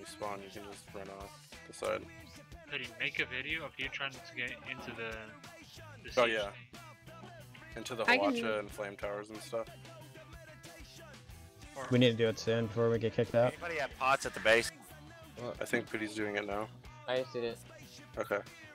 you spawn, you can just run off the side. Could he make a video of you trying to get into the Oh siege? yeah. Into the I can- Hawacha and flame towers and stuff. Or, We need to do it soon before we get kicked out. Anybody have pots at the base? I think Pooty's doing it now. I just did it. Okay.